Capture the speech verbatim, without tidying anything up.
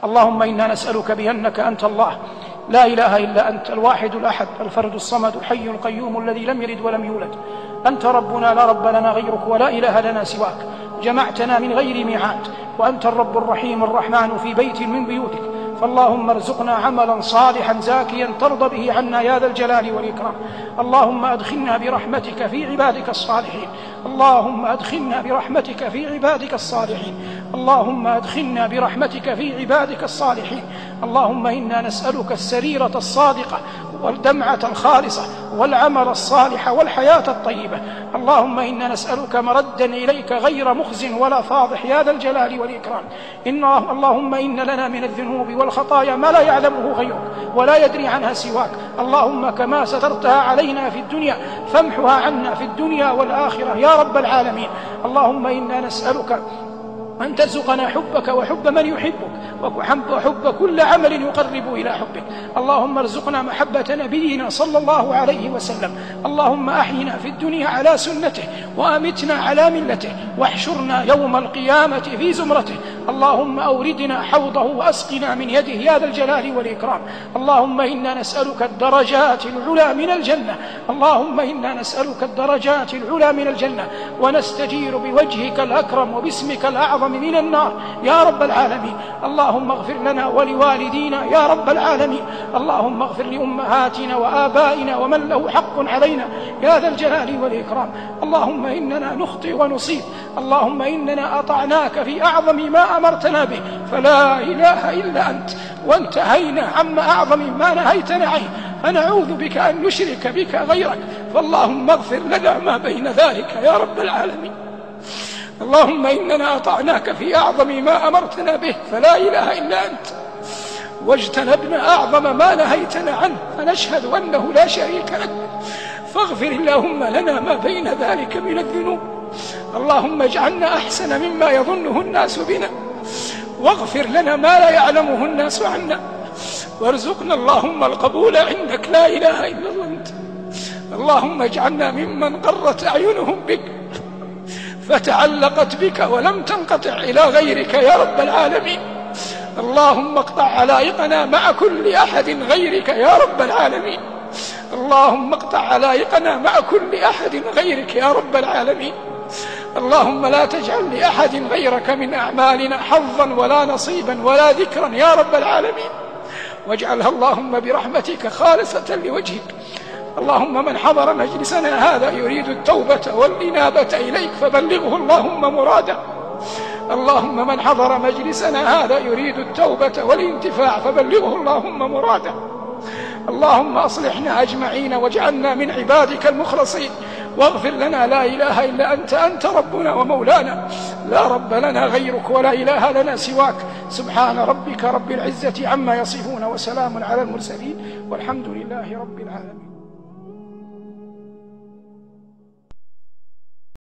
اللهم إنا نسألك بأنك أنت الله لا إله إلا أنت الواحد الأحد الفرد الصمد الحي القيوم الذي لم يلد ولم يولد. أنت ربنا لا رب لنا غيرك ولا إله لنا سواك، جمعتنا من غير ميعاد، وأنت الرب الرحيم الرحمن في بيت من بيوتك، فاللهم ارزقنا عملا صالحا زاكيا ترضى به عنا يا ذا الجلال والإكرام. اللهم أدخلنا برحمتك في عبادك الصالحين، اللهم أدخلنا برحمتك في عبادك الصالحين، اللهم أدخلنا برحمتك في عبادك الصالحين. اللهم إنا نسألك السريرة الصادقة والدمعة الخالصة والعمل الصالح والحياة الطيبة. اللهم إنا نسألك مردا إليك غير مخز ولا فاضح يا ذا الجلال والإكرام. إن اللهم إن لنا من الذنوب والخطايا ما لا يعلمه غيرك ولا يدري عنها سواك. اللهم كما سترتها علينا في الدنيا فامحها عنا في الدنيا والآخرة يا رب العالمين. اللهم إنا نسألك أن ترزقنا حبك وحب من يحبك وحب كل عمل يقرب إلى حبك. اللهم ارزقنا محبة نبينا صلى الله عليه وسلم. اللهم أحينا في الدنيا على سنته وأمتنا على ملته واحشرنا يوم القيامة في زمرته. اللهم أوردنا حوضه وأسقنا من يده يا ذا الجلال والإكرام. اللهم إنا نسألك الدرجات العلى من الجنة، اللهم إنا نسألك الدرجات العلى من الجنة ونستجير بوجهك الأكرم وباسمك الأعظم من النار يا رب العالمين. اللهم اغفر لنا ولوالدينا يا رب العالمين. اللهم اغفر لأمهاتنا وآبائنا ومن له حق علينا يا ذا الجلال والإكرام. اللهم إننا نخطئ ونصيب، اللهم إننا أطعناك في أعظم ما أمرتنا به فلا إله إلا أنت، وانتهينا عما أعظم ما نهيتنا عنه فنعوذ بك أن نشرك بك غيرك. فاللهم اغفر لنا ما بين ذلك يا رب العالمين. اللهم إننا أطعناك في أعظم ما أمرتنا به فلا إله إلا أنت، واجتنبنا أعظم ما نهيتنا عنه فنشهد أنه لا شريك لك. فاغفر اللهم لنا ما بين ذلك من الذنوب. اللهم اجعلنا أحسن مما يظنه الناس بنا، واغفر لنا ما لا يعلمه الناس عنا، وارزقنا اللهم القبول عندك لا إله إلا أنت. اللهم اجعلنا ممن قرت أعينهم بك فتعلقت بك ولم تنقطع إلى غيرك يا رب العالمين. اللهم اقطع علائقنا مع كل أحد غيرك يا رب العالمين. اللهم اقطع علائقنا مع كل أحد غيرك يا رب العالمين. اللهم لا تجعل لأحد غيرك من أعمالنا حظا ولا نصيبا ولا ذكرا يا رب العالمين، واجعلها اللهم برحمتك خالصة لوجهك. اللهم من حضر مجلسنا هذا يريد التوبة والإنابة إليك فبلغه اللهم مراده. اللهم من حضر مجلسنا هذا يريد التوبة والانتفاع فبلغه اللهم مراده. اللهم أصلحنا أجمعين واجعلنا من عبادك المخلصين، واغفر لنا لا إله إلا أنت، أنت ربنا ومولانا لا رب لنا غيرك ولا إله لنا سواك. سبحان ربك رب العزة عما يصفون وسلام على المرسلين والحمد لله رب العالمين.